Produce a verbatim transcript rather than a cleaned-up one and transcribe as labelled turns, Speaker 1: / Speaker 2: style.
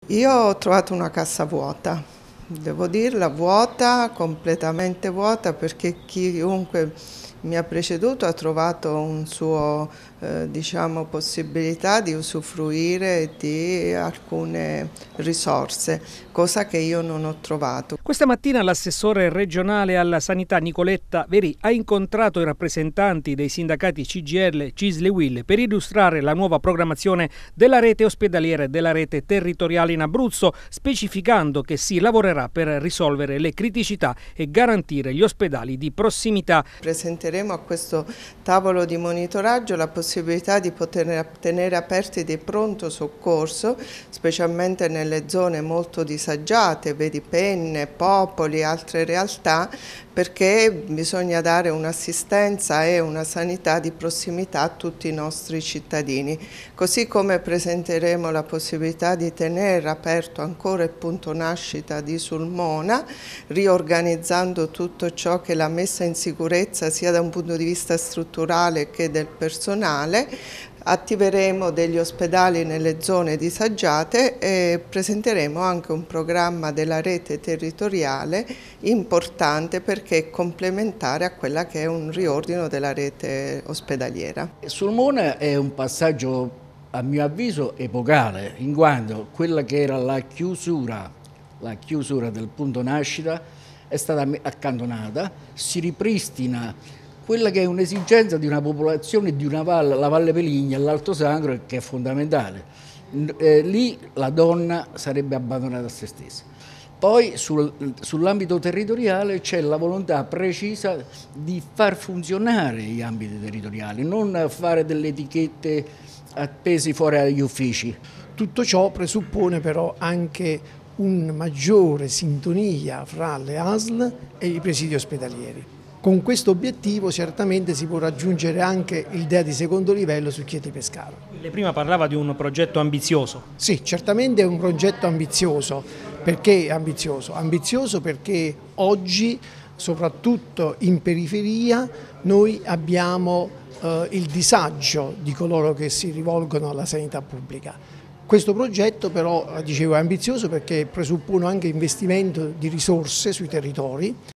Speaker 1: Io ho trovato una cassa vuota, devo dirla, vuota, completamente vuota, perché chiunque mi ha preceduto ha trovato un suo, eh, diciamo, possibilità di usufruire di alcune risorse, cosa che io non ho trovato.
Speaker 2: Questa mattina l'assessore regionale alla sanità Nicoletta Verì ha incontrato i rappresentanti dei sindacati C G I L, C I S L e U I L per illustrare la nuova programmazione della rete ospedaliera e della rete territoriale in Abruzzo, specificando che si lavorerà per risolvere le criticità e garantire gli ospedali di prossimità.
Speaker 1: Presenteremo a questo tavolo di monitoraggio la possibilità di poter tenere aperti dei pronto soccorso, specialmente nelle zone molto disagiate, vedi Penne, Popoli, altre realtà, perché bisogna dare un'assistenza e una sanità di prossimità a tutti i nostri cittadini. Così come presenteremo la possibilità di tenere aperto ancora il punto nascita di Sulmona, riorganizzando tutto ciò che è la messa in sicurezza sia da un punto di vista strutturale che del personale. Attiveremo degli ospedali nelle zone disagiate e presenteremo anche un programma della rete territoriale importante perché è complementare a quella che è un riordino della rete ospedaliera.
Speaker 3: Sulmona è un passaggio, a mio avviso, epocale, in quanto quella che era la chiusura, la chiusura del punto nascita è stata accantonata, si ripristina quella che è un'esigenza di una popolazione di una valle, la Valle Peligna e l'Alto Sangro, che è fondamentale. Eh, lì la donna sarebbe abbandonata a se stessa. Poi sul, sull'ambito territoriale c'è la volontà precisa di far funzionare gli ambiti territoriali, non fare delle etichette appesi fuori agli uffici.
Speaker 4: Tutto ciò presuppone però anche una maggiore sintonia fra le A S L e i presidi ospedalieri. Con questo obiettivo certamente si può raggiungere anche il D E A di secondo livello su Chieti Pescara.
Speaker 2: Lei prima parlava di un progetto ambizioso.
Speaker 4: Sì, certamente è un progetto ambizioso. Perché è ambizioso? Ambizioso perché oggi, soprattutto in periferia, noi abbiamo eh, il disagio di coloro che si rivolgono alla sanità pubblica. Questo progetto però, dicevo, è ambizioso perché presuppone anche investimento di risorse sui territori.